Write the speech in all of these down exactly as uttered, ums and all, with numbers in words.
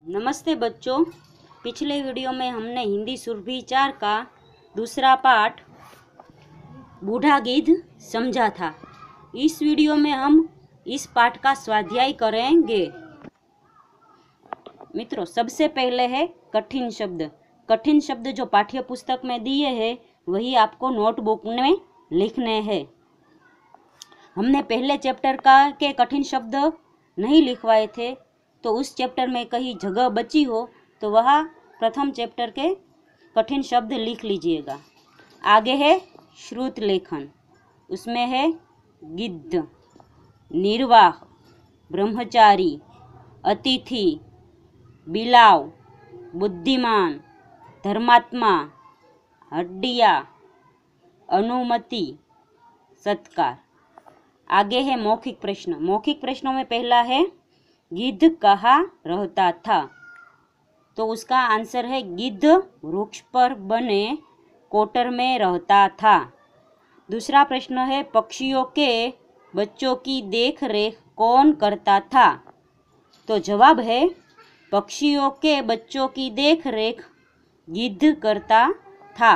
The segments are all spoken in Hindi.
नमस्ते बच्चों, पिछले वीडियो में हमने हिंदी सुरभि-चार का दूसरा पाठ बूढ़ा गिद्ध समझा था। इस वीडियो में हम इस पाठ का स्वाध्याय करेंगे। मित्रों, सबसे पहले है कठिन शब्द। कठिन शब्द जो पाठ्य पुस्तक में दिए हैं वही आपको नोटबुक में लिखने हैं। हमने पहले चैप्टर का के कठिन शब्द नहीं लिखवाए थे, तो उस चैप्टर में कहीं जगह बची हो तो वह प्रथम चैप्टर के कठिन शब्द लिख लीजिएगा। आगे है श्रुत लेखन, उसमें है गिद्ध, निर्वाह, ब्रह्मचारी, अतिथि, बिलाव, बुद्धिमान, धर्मात्मा, हड्डिया, अनुमति, सत्कार। आगे है मौखिक प्रश्न। मौखिक प्रश्नों में पहला है गिद्ध कहाँ रहता था, तो उसका आंसर है गिद्ध वृक्ष पर बने कोटर में रहता था। दूसरा प्रश्न है पक्षियों के बच्चों की देख रेख कौन करता था, तो जवाब है पक्षियों के बच्चों की देख रेख गिद्ध करता था।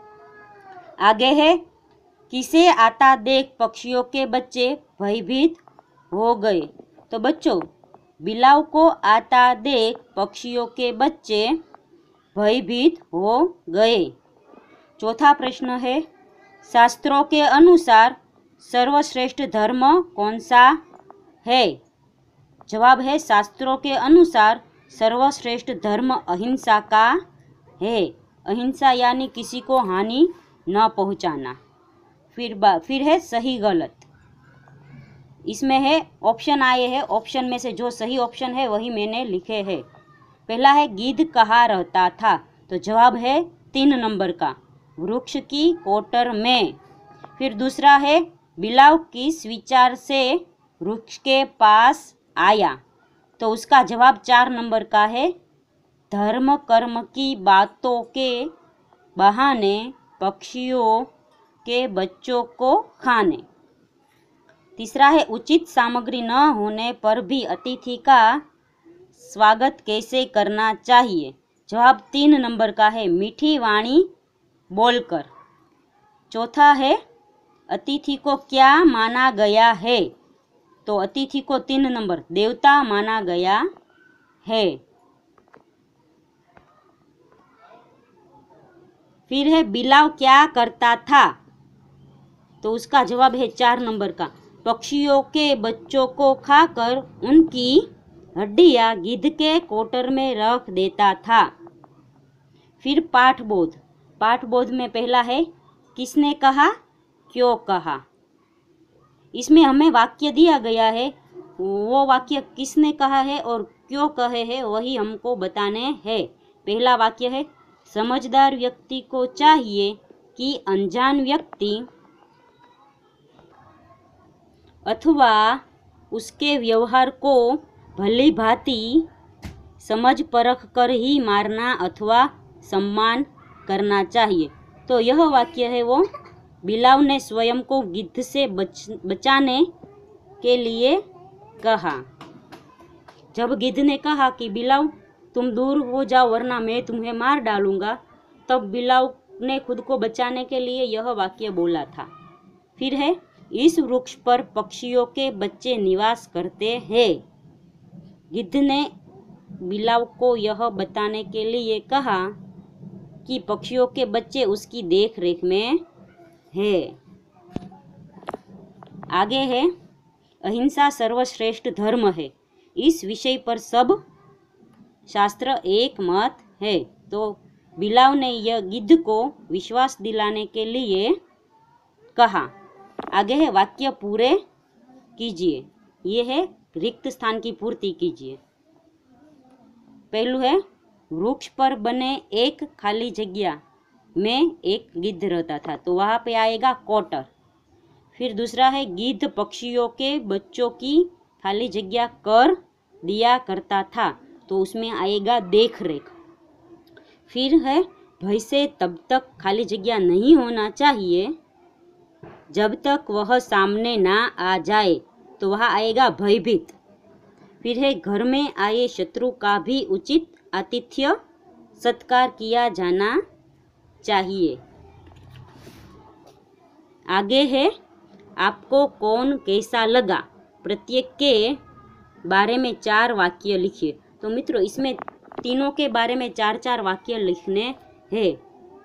आगे है किसे आता देख पक्षियों के बच्चे भयभीत हो गए, तो बच्चों बिलाव को आता देख पक्षियों के बच्चे भयभीत हो गए। चौथा प्रश्न है शास्त्रों के अनुसार सर्वश्रेष्ठ धर्म कौन सा है, जवाब है शास्त्रों के अनुसार सर्वश्रेष्ठ धर्म अहिंसा का है। अहिंसा यानी किसी को हानि न पहुंचाना। फिर बा फिर है सही गलत। इसमें है ऑप्शन आए हैं, ऑप्शन में से जो सही ऑप्शन है वही मैंने लिखे हैं। पहला है गिद्ध कहाँ रहता था, तो जवाब है तीन नंबर का, वृक्ष की कोटर में। फिर दूसरा है बिलाव किस विचार से वृक्ष के पास आया, तो उसका जवाब चार नंबर का है, धर्म कर्म की बातों के बहाने पक्षियों के बच्चों को खाने। तीसरा है उचित सामग्री न होने पर भी अतिथि का स्वागत कैसे करना चाहिए, जवाब तीन नंबर का है, मीठी वाणी बोलकर। चौथा है अतिथि को क्या माना गया है, तो अतिथि को तीन नंबर देवता माना गया है। फिर है बिलाव क्या करता था, तो उसका जवाब है चार नंबर का, पक्षियों के बच्चों को खाकर उनकी हड्डियां गिद्ध के कोटर में रख देता था। फिर पाठबोध। पाठबोध में पहला है किसने कहा, क्यों कहा। इसमें हमें वाक्य दिया गया है, वो वाक्य किसने कहा है और क्यों कहे है वही हमको बताने हैं। पहला वाक्य है समझदार व्यक्ति को चाहिए कि अनजान व्यक्ति अथवा उसके व्यवहार को भली भांति समझ परख कर ही मारना अथवा सम्मान करना चाहिए, तो यह वाक्य है वो बिलाव ने स्वयं को गिद्ध से बच बचाने के लिए कहा। जब गिद्ध ने कहा कि बिलाव तुम दूर हो जाओ वरना मैं तुम्हें मार डालूंगा, तब बिलाव ने खुद को बचाने के लिए यह वाक्य बोला था। फिर है इस वृक्ष पर पक्षियों के बच्चे निवास करते हैं। गिद्ध ने बिलाव को यह बताने के लिए कहा कि पक्षियों के बच्चे उसकी देख रेख में है। आगे है अहिंसा सर्वश्रेष्ठ धर्म है, इस विषय पर सब शास्त्र एक मत है, तो बिलाव ने यह गिद्ध को विश्वास दिलाने के लिए कहा। आगे है वाक्य पूरे कीजिए, ये है रिक्त स्थान की पूर्ति कीजिए। पहलू है वृक्ष पर बने एक खाली जगह में एक गिद्ध रहता था, तो वहां पे आएगा कोटर। फिर दूसरा है गिद्ध पक्षियों के बच्चों की खाली जगह कर दिया करता था, तो उसमें आएगा देख रेख। फिर है भय से तब तक खाली जगह नहीं होना चाहिए जब तक वह सामने ना आ जाए, तो वह आएगा भयभीत। फिर है घर में आए शत्रु का भी उचित आतिथ्य सत्कार किया जाना चाहिए। आगे है आपको कौन कैसा लगा, प्रत्येक के बारे में चार वाक्य लिखिए। तो मित्रों इसमें तीनों के बारे में चार चार वाक्य लिखने हैं।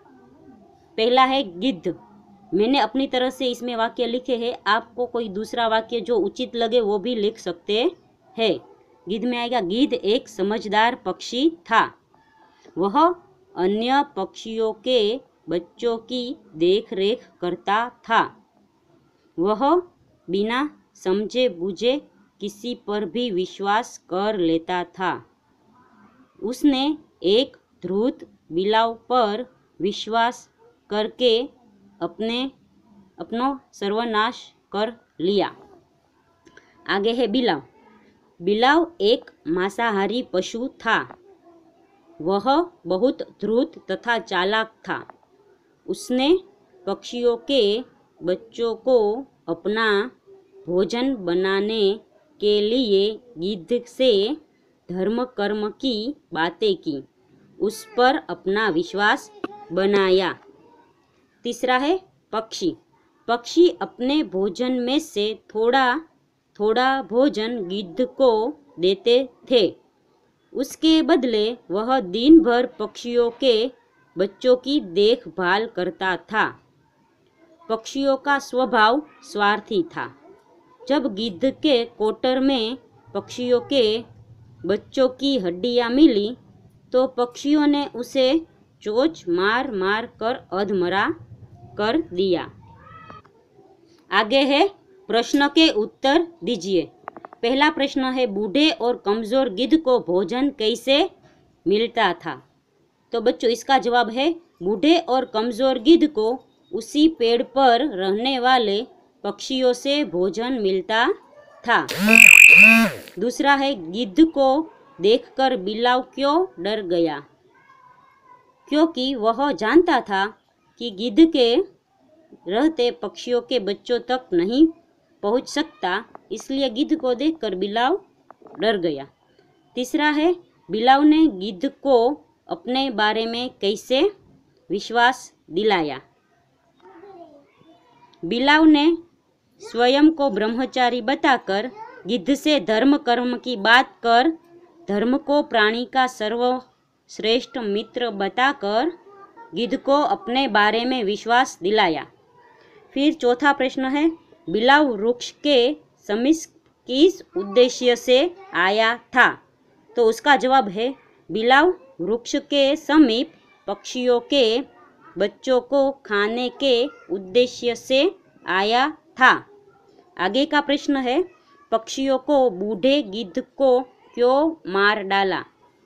पहला है गिद्ध, मैंने अपनी तरह से इसमें वाक्य लिखे हैं, आपको कोई दूसरा वाक्य जो उचित लगे वो भी लिख सकते हैं। गिद्ध में आएगा गिद्ध एक समझदार पक्षी था, वह अन्य पक्षियों के बच्चों की देख रेख करता था, वह बिना समझे बूझे किसी पर भी विश्वास कर लेता था, उसने एक धूर्त बिलाव पर विश्वास करके अपने अपनो सर्वनाश कर लिया। आगे है बिलाव, बिलाव एक मांसाहारी पशु था, वह बहुत धूर्त तथा चालाक था, उसने पक्षियों के बच्चों को अपना भोजन बनाने के लिए गिद्ध से धर्म कर्म की बातें की, उस पर अपना विश्वास बनाया। तीसरा है पक्षी, पक्षी अपने भोजन में से थोड़ा थोड़ा भोजन गिद्ध को देते थे, उसके बदले वह दिन भर पक्षियों के बच्चों की देखभाल करता था। पक्षियों का स्वभाव स्वार्थी था, जब गिद्ध के कोटर में पक्षियों के बच्चों की हड्डियां मिली तो पक्षियों ने उसे चोंच मार मार कर अधमरा कर दिया। आगे है प्रश्न के उत्तर दीजिए। पहला प्रश्न है बूढ़े और कमजोर गिद्ध को भोजन कैसे मिलता था। तो बच्चों इसका जवाब है बूढ़े और कमजोर गिद्ध को उसी पेड़ पर रहने वाले पक्षियों से भोजन मिलता था। दूसरा है गिद्ध को देखकर बिलाव क्यों डर गया, क्योंकि वह जानता था कि गिद्ध के रहते पक्षियों के बच्चों तक नहीं पहुंच सकता, इसलिए गिद्ध को देखकर बिलाव डर गया। तीसरा है बिलाव ने गिद्ध को अपने बारे में कैसे विश्वास दिलाया। बिलाव ने स्वयं को ब्रह्मचारी बताकर गिद्ध से धर्म कर्म की बात कर धर्म को प्राणी का सर्वश्रेष्ठ मित्र बताकर गिद्ध को अपने बारे में विश्वास दिलाया। फिर चौथा प्रश्न है बिलाव वृक्ष के समीप किस उद्देश्य से आया था। तो उसका जवाब है बिलाव वृक्ष के समीप पक्षियों के बच्चों को खाने के उद्देश्य से आया था। आगे का प्रश्न है पक्षियों को बूढ़े गिद्ध को क्यों मार डाला।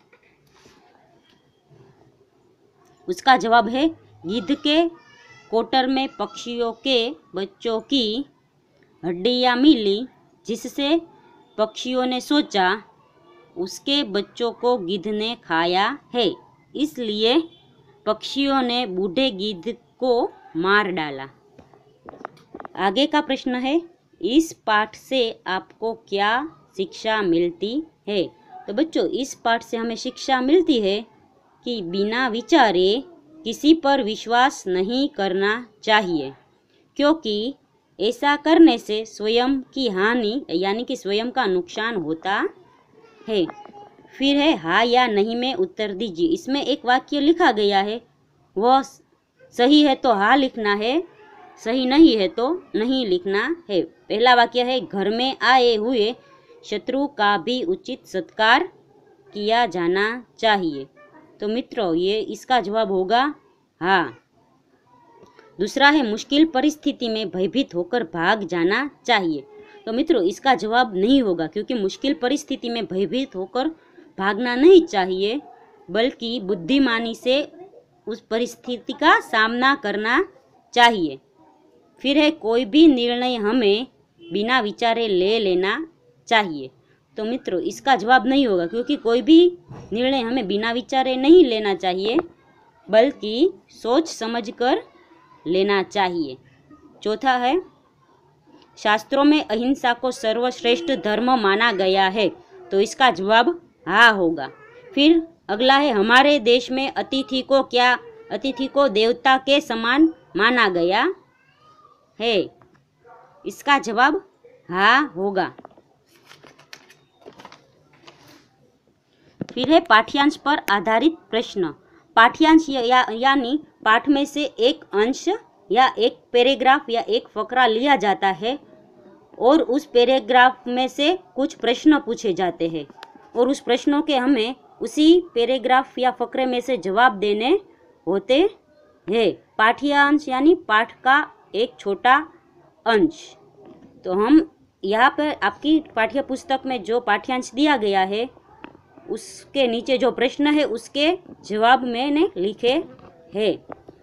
उसका जवाब है गिद्ध के कोटर में पक्षियों के बच्चों की हड्डियां मिली, जिससे पक्षियों ने सोचा उसके बच्चों को गिद्ध ने खाया है, इसलिए पक्षियों ने बूढ़े गिद्ध को मार डाला। आगे का प्रश्न है इस पाठ से आपको क्या शिक्षा मिलती है। तो बच्चों इस पाठ से हमें शिक्षा मिलती है कि बिना विचारे किसी पर विश्वास नहीं करना चाहिए, क्योंकि ऐसा करने से स्वयं की हानि यानी कि स्वयं का नुकसान होता है। फिर है हाँ या नहीं में उत्तर दीजिए। इसमें एक वाक्य लिखा गया है, वह सही है तो हाँ लिखना है, सही नहीं है तो नहीं लिखना है। पहला वाक्य है घर में आए हुए शत्रु का भी उचित सत्कार किया जाना चाहिए। तो मित्रों ये इसका जवाब होगा हाँ। दूसरा है मुश्किल परिस्थिति में भयभीत होकर भाग जाना चाहिए। तो मित्रों इसका जवाब नहीं होगा, क्योंकि मुश्किल परिस्थिति में भयभीत होकर भागना नहीं चाहिए, बल्कि बुद्धिमानी से उस परिस्थिति का सामना करना चाहिए। फिर है कोई भी निर्णय हमें बिना विचारे ले लेना चाहिए। तो मित्रों इसका जवाब नहीं होगा, क्योंकि कोई भी निर्णय हमें बिना विचारे नहीं लेना चाहिए, बल्कि सोच समझकर लेना चाहिए। चौथा है शास्त्रों में अहिंसा को सर्वश्रेष्ठ धर्म माना गया है। तो इसका जवाब हाँ होगा। फिर अगला है, हमारे देश में अतिथि को क्या अतिथि को देवता के समान माना गया है। इसका जवाब हाँ होगा। फिर है पाठ्यांश पर आधारित प्रश्न। पाठ्यांश या, यानी पाठ में से एक अंश या एक पैराग्राफ या एक फकरा लिया जाता है और उस पैराग्राफ में से कुछ प्रश्न पूछे जाते हैं और उस प्रश्नों के हमें उसी पैराग्राफ या फकरे में से जवाब देने होते हैं। पाठ्यांश यानी पाठ का एक छोटा अंश। तो हम यहाँ पर आपकी पाठ्य पुस्तक में जो पाठ्यांश दिया गया है उसके नीचे जो प्रश्न है उसके जवाब मैंने लिखे हैं।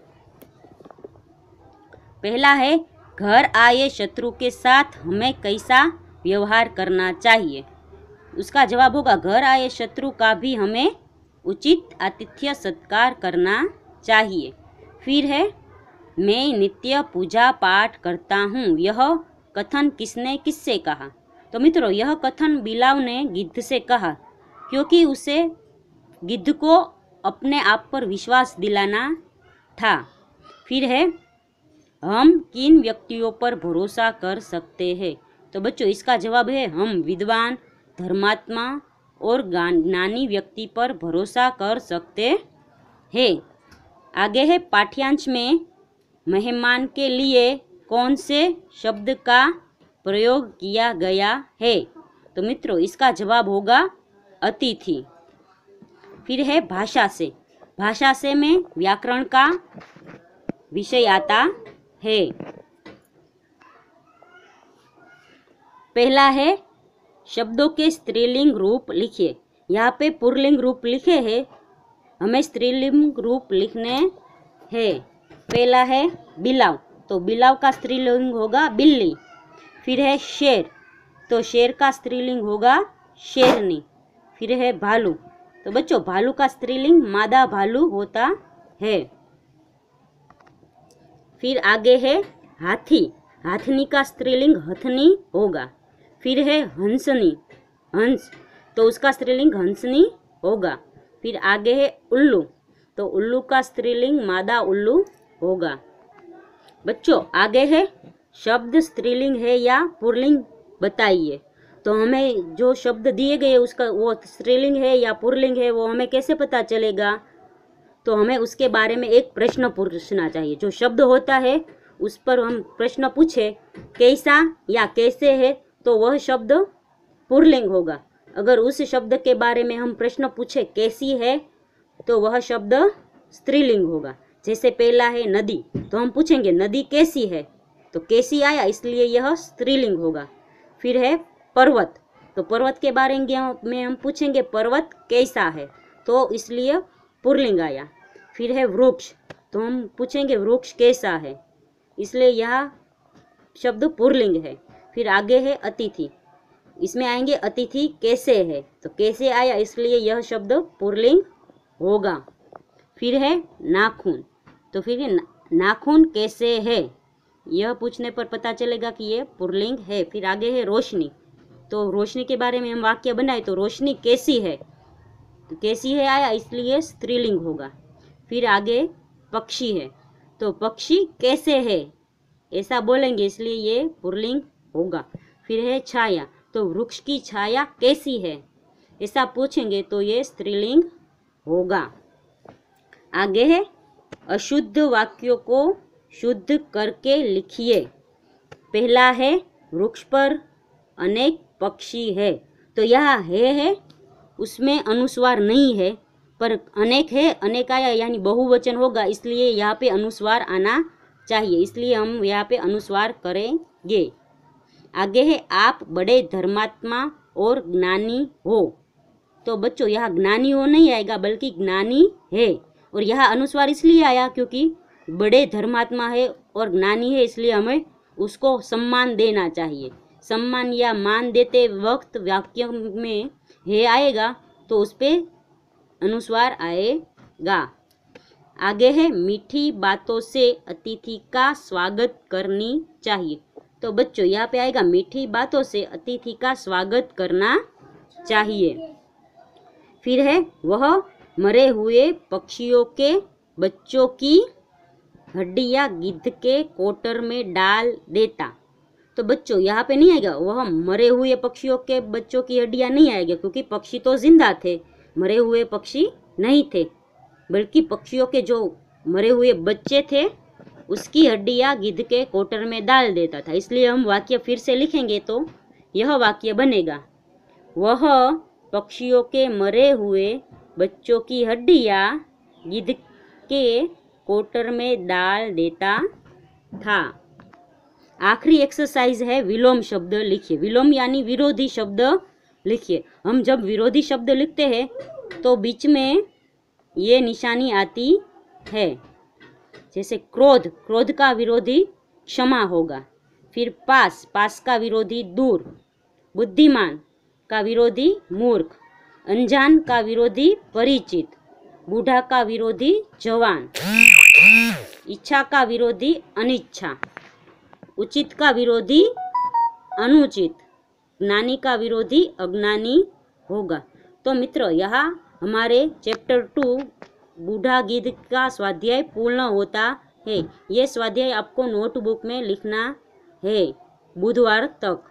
पहला है, घर आए शत्रु के साथ हमें कैसा व्यवहार करना चाहिए। उसका जवाब होगा, घर आए शत्रु का भी हमें उचित आतिथ्य सत्कार करना चाहिए। फिर है, मैं नित्य पूजा पाठ करता हूँ, यह कथन किसने किससे कहा। तो मित्रों, यह कथन बिलाव ने गिद्ध से कहा क्योंकि उसे गिद्ध को अपने आप पर विश्वास दिलाना था। फिर है, हम किन व्यक्तियों पर भरोसा कर सकते हैं। तो बच्चों, इसका जवाब है, हम विद्वान, धर्मात्मा और ज्ञानी व्यक्ति पर भरोसा कर सकते हैं। आगे है, पाठ्यांश में मेहमान के लिए कौन से शब्द का प्रयोग किया गया है। तो मित्रों, इसका जवाब होगा अतिथि। फिर है, भाषा से। भाषा से में व्याकरण का विषय आता है। पहला है, शब्दों के स्त्रीलिंग रूप लिखिए। यहाँ पे पुल्लिंग रूप लिखे हैं, हमें स्त्रीलिंग रूप लिखने हैं। पहला है बिलाव, तो बिलाव का स्त्रीलिंग होगा बिल्ली। फिर है शेर, तो शेर का स्त्रीलिंग होगा शेरनी। फिर है भालू, तो बच्चों भालू का स्त्रीलिंग मादा भालू होता है। फिर आगे है हाथी, हाथनी का स्त्रीलिंग हथनी होगा। फिर है हंसनी, हंस, तो उसका स्त्रीलिंग हंसनी होगा। फिर आगे है उल्लू, तो उल्लू का स्त्रीलिंग मादा उल्लू होगा। बच्चों, आगे है शब्द स्त्रीलिंग है या पुल्लिंग बताइए। तो हमें जो शब्द दिए गए उसका वो स्त्रीलिंग है या पुल्लिंग है वो हमें कैसे पता चलेगा। तो हमें उसके बारे में एक प्रश्न पूछना चाहिए। जो शब्द होता है उस पर हम प्रश्न पूछे कैसा या कैसे है, तो वह शब्द पुल्लिंग होगा। अगर उस शब्द के बारे में हम प्रश्न पूछे कैसी है, तो वह शब्द स्त्रीलिंग होगा। जैसे पहला है नदी, तो हम पूछेंगे नदी कैसी है, तो कैसी आया, इसलिए यह स्त्रीलिंग होगा। फिर है पर्वत, तो पर्वत के बारे में हम पूछेंगे पर्वत कैसा है, तो इसलिए पुल्लिंग आया। फिर है वृक्ष, तो हम पूछेंगे वृक्ष कैसा है, इसलिए यह शब्द पुल्लिंग है। फिर आगे है अतिथि, इसमें आएंगे अतिथि कैसे है, तो कैसे आया, इसलिए यह शब्द पुल्लिंग होगा। फिर है नाखून, तो फिर है नाखून कैसे है, यह पूछने पर पता चलेगा कि यह पुल्लिंग है। फिर आगे है रोशनी, तो रोशनी के बारे में हम वाक्य बनाए तो रोशनी कैसी है, तो कैसी है आया, इसलिए स्त्रीलिंग होगा। फिर आगे पक्षी है, तो पक्षी कैसे है ऐसा बोलेंगे, इसलिए ये पुल्लिंग होगा। फिर है छाया, तो वृक्ष की छाया कैसी है ऐसा पूछेंगे तो ये स्त्रीलिंग होगा। आगे है अशुद्ध वाक्यों को शुद्ध करके लिखिए। पहला है वृक्ष पर अनेक पक्षी है, तो यह है है उसमें अनुस्वार नहीं है, पर अनेक है, अनेक आया यानी बहुवचन होगा, इसलिए यहाँ पे अनुस्वार आना चाहिए, इसलिए हम यहाँ पे अनुस्वार करेंगे। आगे है आप बड़े धर्मात्मा और ज्ञानी हो, तो बच्चों यहाँ ज्ञानी हो नहीं आएगा बल्कि ज्ञानी है, और यहाँ अनुस्वार इसलिए आया क्योंकि बड़े धर्मात्मा है और ज्ञानी है, इसलिए हमें उसको सम्मान देना चाहिए। सम्मान या मान देते वक्त वाक्य में है आएगा तो उस पर अनुस्वार आएगा। आगे है मीठी बातों से अतिथि का स्वागत करनी चाहिए, तो बच्चों यहाँ पे आएगा मीठी बातों से अतिथि का स्वागत करना चाहिए। फिर है वह मरे हुए पक्षियों के बच्चों की हड्डियां गिद्ध के कोटर में डाल देता। तो बच्चों यहाँ पे नहीं आएगा, वह मरे हुए पक्षियों के बच्चों की हड्डियां नहीं आएगी, क्योंकि पक्षी तो जिंदा थे, मरे हुए पक्षी नहीं थे, बल्कि पक्षियों के जो मरे हुए बच्चे थे उसकी हड्डियां गिद्ध के कोटर में डाल देता था। इसलिए हम वाक्य फिर से लिखेंगे तो यह वाक्य बनेगा, वह पक्षियों के मरे हुए बच्चों की हड्डियां गिद्ध के कोटर में डाल देता था। आखिरी एक्सरसाइज है विलोम शब्द लिखिए। विलोम यानी विरोधी शब्द लिखिए। हम जब विरोधी शब्द लिखते हैं तो बीच में ये निशानी आती है, जैसे क्रोध, क्रोध का विरोधी क्षमा होगा। फिर पास, पास का विरोधी दूर। बुद्धिमान का विरोधी मूर्ख। अनजान का विरोधी परिचित। बूढ़ा का विरोधी जवान। इच्छा का विरोधी अनिच्छा। उचित का विरोधी अनुचित। ज्ञानी का विरोधी अज्ञानी होगा। तो मित्रों, यहाँ हमारे चैप्टर टू बूढ़ा गिद्ध का स्वाध्याय पूर्ण होता है। ये स्वाध्याय आपको नोटबुक में लिखना है बुधवार तक।